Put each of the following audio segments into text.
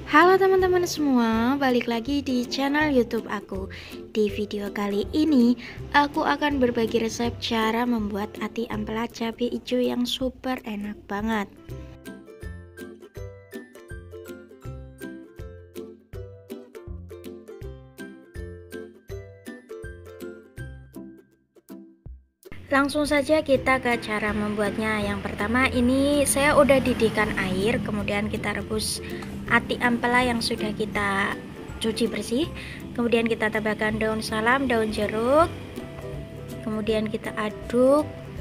Halo teman-teman semua, balik lagi di channel YouTube aku. Di video kali ini, aku akan berbagi resep cara membuat ati ampela cabai hijau yang super enak banget. Langsung saja kita ke cara membuatnya. Yang pertama, ini saya udah didihkan air, kemudian kita rebus ati ampela yang sudah kita cuci bersih. Kemudian kita tambahkan daun salam, daun jeruk, kemudian kita aduk,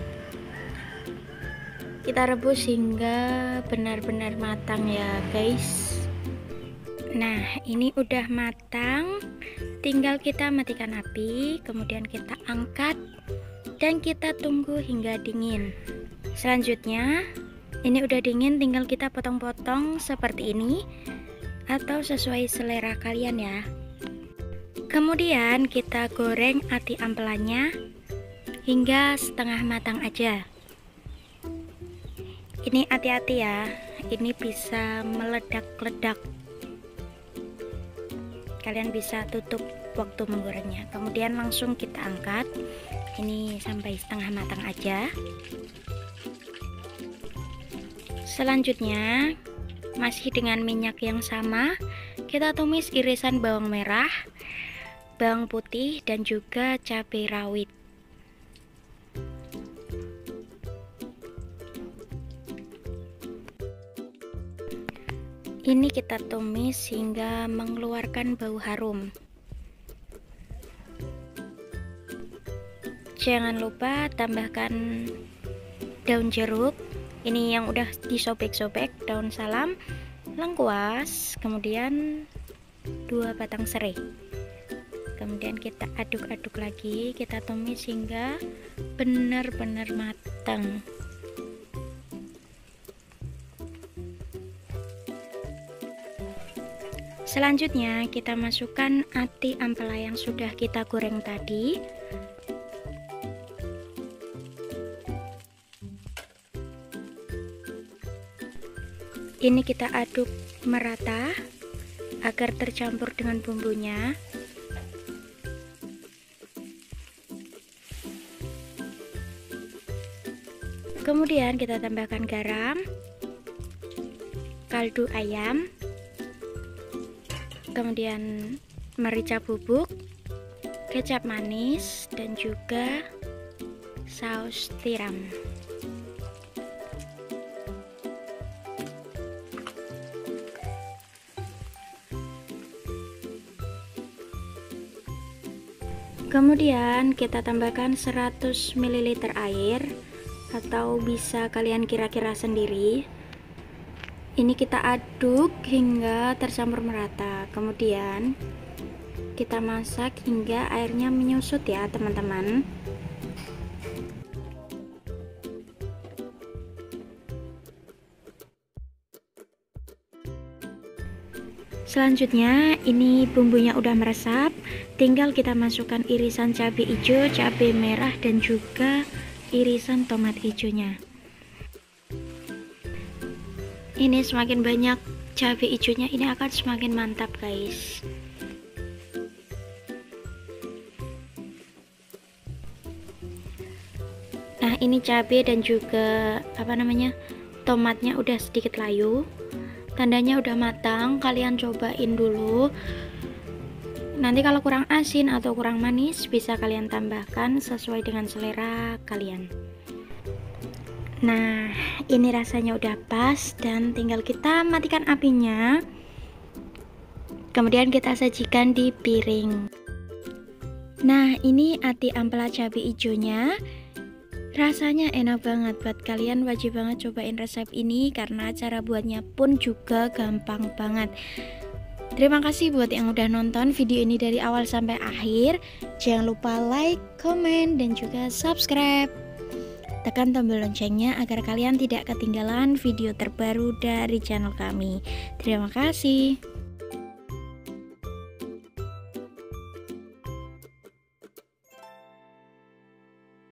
kita rebus hingga benar-benar matang ya guys. Nah, ini udah matang, tinggal kita matikan api, kemudian kita angkat dan kita tunggu hingga dingin. Selanjutnya, ini udah dingin, tinggal kita potong-potong seperti ini atau sesuai selera kalian ya. Kemudian kita goreng ati ampelanya hingga setengah matang aja. Ini hati-hati ya, ini bisa meledak-ledak. Kalian bisa tutup waktu menggorengnya. Kemudian langsung kita angkat. Ini sampai setengah matang aja. Selanjutnya, masih dengan minyak yang sama, kita tumis irisan bawang merah, bawang putih, dan juga cabai rawit. Ini kita tumis hingga mengeluarkan bau harum. Jangan lupa tambahkan daun jeruk, ini yang udah disobek-sobek, daun salam, lengkuas, kemudian 2 batang serai. Kemudian kita aduk-aduk lagi, kita tumis hingga benar-benar matang. Selanjutnya kita masukkan ati ampela yang sudah kita goreng tadi. Ini kita aduk merata agar tercampur dengan bumbunya. Kemudian kita tambahkan garam, kaldu ayam, kemudian merica bubuk, kecap manis, dan juga saus tiram. Kemudian kita tambahkan 100 ml air, atau bisa kalian kira-kira sendiri. Ini kita aduk hingga tercampur merata. Kemudian kita masak hingga airnya menyusut ya teman-teman. Selanjutnya, ini bumbunya udah meresap, tinggal kita masukkan irisan cabai hijau, cabai merah, dan juga irisan tomat hijaunya. Ini semakin banyak cabai hijaunya, ini akan semakin mantap guys. Nah, ini cabai dan juga tomatnya udah sedikit layu. Tandanya udah matang, kalian cobain dulu. Nanti kalau kurang asin atau kurang manis, bisa kalian tambahkan sesuai dengan selera kalian. Nah, ini rasanya udah pas dan tinggal kita matikan apinya. Kemudian kita sajikan di piring. Nah, ini ati ampela cabai hijaunya. Rasanya enak banget, buat kalian wajib banget cobain resep ini karena cara buatnya pun juga gampang banget. Terima kasih buat yang udah nonton video ini dari awal sampai akhir. Jangan lupa like, komen, dan juga subscribe. Tekan tombol loncengnya agar kalian tidak ketinggalan video terbaru dari channel kami. Terima kasih.